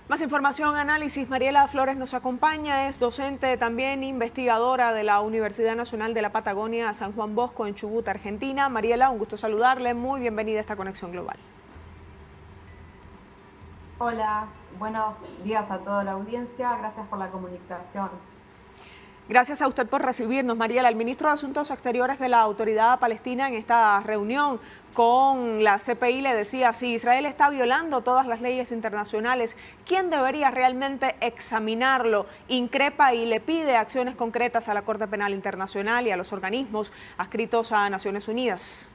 Más información, análisis. Mariela Flores nos acompaña, es docente, también investigadora de la Universidad Nacional de la Patagonia San Juan Bosco en Chubut, Argentina. Mariela, un gusto saludarle, muy bienvenida a esta conexión global. Hola, buenos días a toda la audiencia. Gracias por la comunicación. Gracias a usted por recibirnos, Mariela. El ministro de Asuntos Exteriores de la Autoridad Palestina en esta reunión con la CPI le decía, si Israel está violando todas las leyes internacionales, ¿quién debería realmente examinarlo? Increpa y le pide acciones concretas a la Corte Penal Internacional y a los organismos adscritos a Naciones Unidas.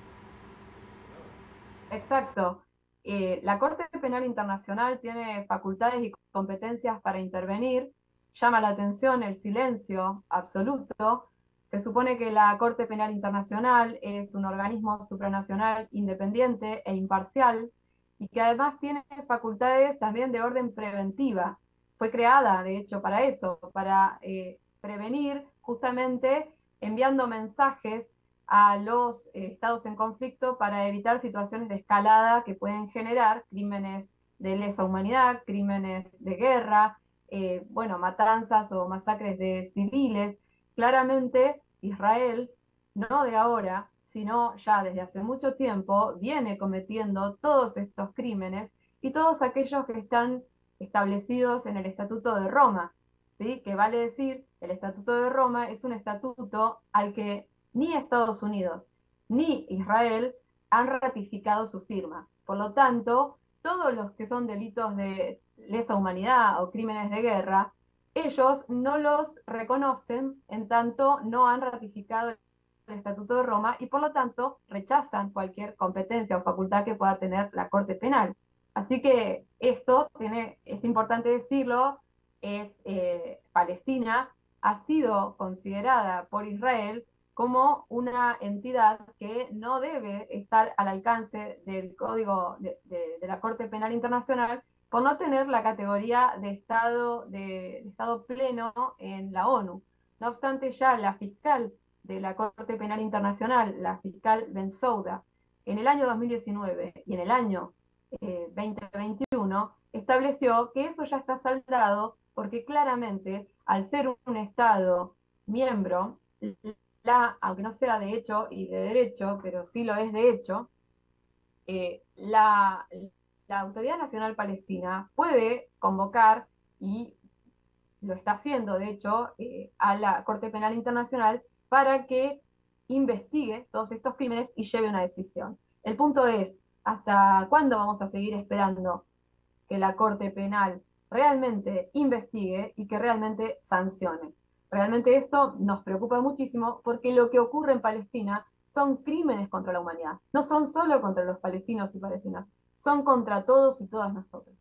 Exacto. La Corte Penal Internacional tiene facultades y competencias para intervenir. Llama la atención el silencio absoluto. Se supone que la Corte Penal Internacional es un organismo supranacional independiente e imparcial y que además tiene facultades también de orden preventiva. Fue creada, de hecho, para eso, para prevenir justamente enviando mensajes a los estados en conflicto para evitar situaciones de escalada que pueden generar crímenes de lesa humanidad, crímenes de guerra, bueno, matanzas o masacres de civiles. Claramente Israel, no de ahora, sino ya desde hace mucho tiempo, viene cometiendo todos estos crímenes y todos aquellos que están establecidos en el Estatuto de Roma, ¿sí? Que vale decir, el Estatuto de Roma es un estatuto al que ni Estados Unidos ni Israel han ratificado su firma. Por lo tanto, todos los que son delitos de lesa humanidad o crímenes de guerra, ellos no los reconocen en tanto no han ratificado el Estatuto de Roma y por lo tanto rechazan cualquier competencia o facultad que pueda tener la Corte Penal. Así que esto es importante decirlo, Palestina ha sido considerada por Israel como una entidad que no debe estar al alcance del Código de la Corte Penal Internacional por no tener la categoría de Estado pleno en la ONU. No obstante, ya la fiscal de la Corte Penal Internacional, la fiscal Bensouda, en el año 2019 y en el año 2021, estableció que eso ya está saldado porque claramente, al ser un Estado miembro, aunque no sea de hecho y de derecho, pero sí lo es de hecho, eh, la, la Autoridad Nacional Palestina puede convocar, y lo está haciendo de hecho, a la Corte Penal Internacional para que investigue todos estos crímenes y lleve una decisión. El punto es, ¿hasta cuándo vamos a seguir esperando que la Corte Penal realmente investigue y que realmente sancione? Realmente esto nos preocupa muchísimo porque lo que ocurre en Palestina son crímenes contra la humanidad. No son solo contra los palestinos y palestinas, son contra todos y todas nosotros.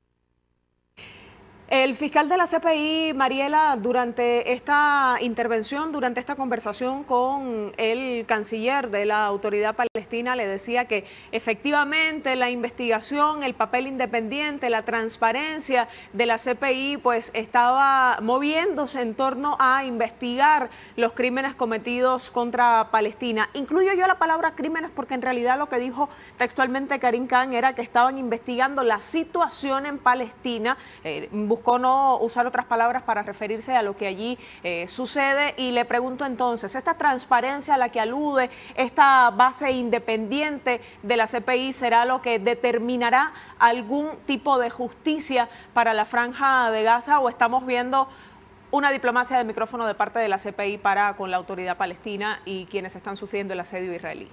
El fiscal de la CPI, Mariela, durante esta intervención, durante esta conversación con el canciller de la autoridad palestina, le decía que efectivamente la investigación, el papel independiente, la transparencia de la CPI, pues estaba moviéndose en torno a investigar los crímenes cometidos contra Palestina. Incluyo yo la palabra crímenes porque en realidad lo que dijo textualmente Karim Khan era que estaban investigando la situación en Palestina, buscó no usar otras palabras para referirse a lo que allí sucede, y le pregunto entonces, ¿esta transparencia a la que alude, esta base independiente de la CPI, será lo que determinará algún tipo de justicia para la Franja de Gaza, o estamos viendo una diplomacia de micrófono de parte de la CPI para con la autoridad palestina y quienes están sufriendo el asedio israelí?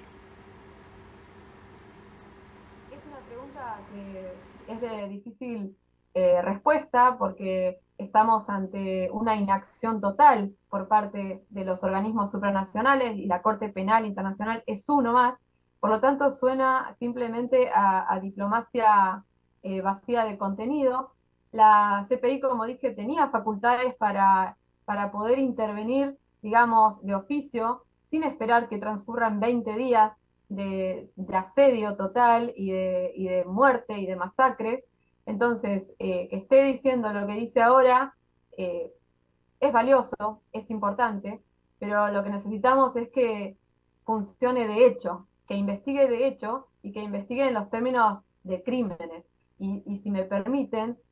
Es una pregunta que es de difícil respuesta porque estamos ante una inacción total por parte de los organismos supranacionales y la Corte Penal Internacional es uno más. Por lo tanto, suena simplemente a diplomacia vacía de contenido. La CPI, como dije, tenía facultades para poder intervenir, digamos, de oficio, sin esperar que transcurran 20 días de asedio total y de muerte y de masacres. Entonces, que esté diciendo lo que dice ahora eh, es valioso, es importante, pero lo que necesitamos es que funcione de hecho, que investigue de hecho y que investigue en los términos de crímenes. Y si me permiten,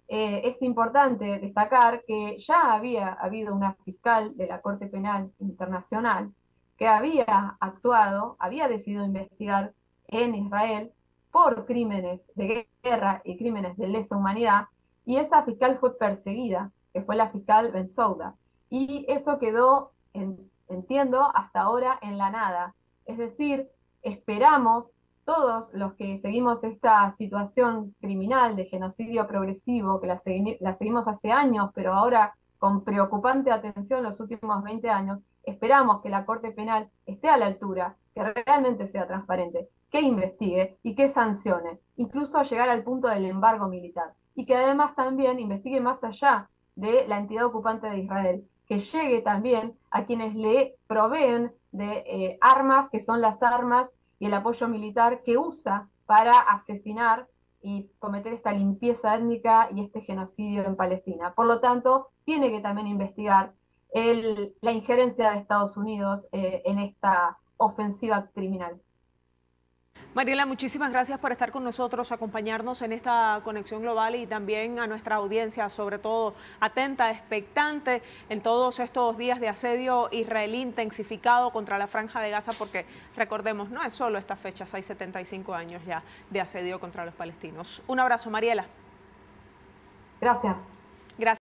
es importante destacar que ya había habido una fiscal de la Corte Penal Internacional que había actuado, había decidido investigar en Israel por crímenes de guerra y crímenes de lesa humanidad, y esa fiscal fue perseguida, que fue la fiscal Bensouda. Y eso quedó, entiendo, hasta ahora en la nada. Es decir, esperamos todos los que seguimos esta situación criminal de genocidio progresivo, que la seguimos hace años, pero ahora con preocupante atención los últimos 20 años, esperamos que la Corte Penal esté a la altura, que realmente sea transparente, que investigue y que sancione, incluso llegar al punto del embargo militar. Y que además también investigue más allá de la entidad ocupante de Israel, que llegue también a quienes le proveen de armas, que son las armas y el apoyo militar que usa para asesinar y cometer esta limpieza étnica y este genocidio en Palestina. Por lo tanto, tiene que también investigar la injerencia de Estados Unidos en esta ofensiva criminal. Mariela, muchísimas gracias por estar con nosotros, acompañarnos en esta conexión global y también a nuestra audiencia, sobre todo atenta, expectante en todos estos días de asedio israelí intensificado contra la Franja de Gaza, porque recordemos, no es solo esta fecha, hay 75 años ya de asedio contra los palestinos. Un abrazo, Mariela. Gracias. Gracias.